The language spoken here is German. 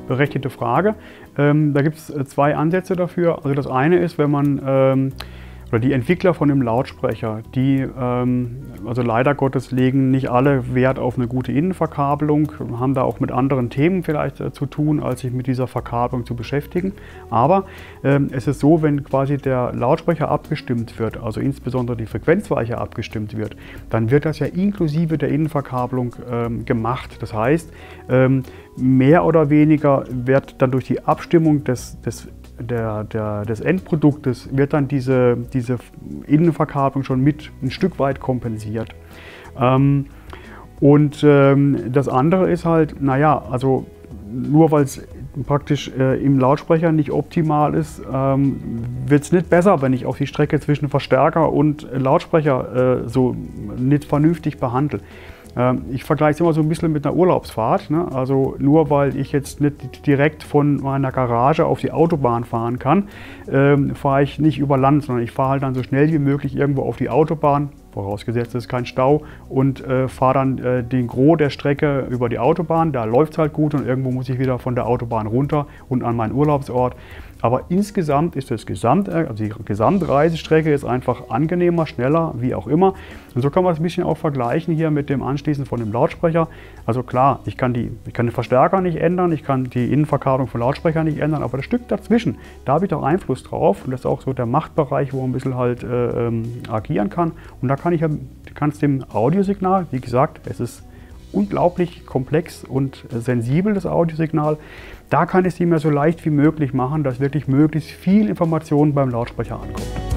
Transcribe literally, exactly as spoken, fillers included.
berechtigte Frage. Ähm, da gibt es zwei Ansätze dafür. Also das eine ist, wenn man ähm, oder die Entwickler von dem Lautsprecher, die, ähm, also leider Gottes, legen nicht alle Wert auf eine gute Innenverkabelung, haben da auch mit anderen Themen vielleicht äh, zu tun, als sich mit dieser Verkabelung zu beschäftigen. Aber ähm, es ist so, wenn quasi der Lautsprecher abgestimmt wird, also insbesondere die Frequenzweiche abgestimmt wird, dann wird das ja inklusive der Innenverkabelung ähm, gemacht. Das heißt, ähm, mehr oder weniger wird dann durch die Abstimmung des, des Der, der, des Endproduktes wird dann diese, diese Innenverkabelung schon mit ein Stück weit kompensiert. Ähm, und ähm, das andere ist halt, naja, also nur weil es praktisch äh, im Lautsprecher nicht optimal ist, ähm, wird es nicht besser, wenn ich auch die Strecke zwischen Verstärker und Lautsprecher äh, so nicht vernünftig behandle. Ich vergleiche es immer so ein bisschen mit einer Urlaubsfahrt. Ne? Also nur weil ich jetzt nicht direkt von meiner Garage auf die Autobahn fahren kann, ähm, fahre ich nicht über Land, sondern ich fahre halt dann so schnell wie möglich irgendwo auf die Autobahn, vorausgesetzt es ist kein Stau, und äh, fahre dann äh, den Gros der Strecke über die Autobahn. Da läuft es halt gut und irgendwo muss ich wieder von der Autobahn runter und an meinen Urlaubsort. Aber insgesamt ist das Gesamt, also die Gesamtreisestrecke ist einfach angenehmer, schneller, wie auch immer. Und so kann man es ein bisschen auch vergleichen hier mit dem Anschließen von dem Lautsprecher. Also klar, ich kann, die, ich kann den Verstärker nicht ändern, ich kann die Innenverkabelung von Lautsprechern nicht ändern, aber das Stück dazwischen, da habe ich doch Einfluss drauf. Und das ist auch so der Machtbereich, wo man ein bisschen halt äh, ähm, agieren kann. Und da kann ich kann es dem Audiosignal, wie gesagt, es ist unglaublich komplex und sensibel, das Audiosignal. Da kann ich es ihm ja so leicht wie möglich machen, dass wirklich möglichst viel Information beim Lautsprecher ankommt.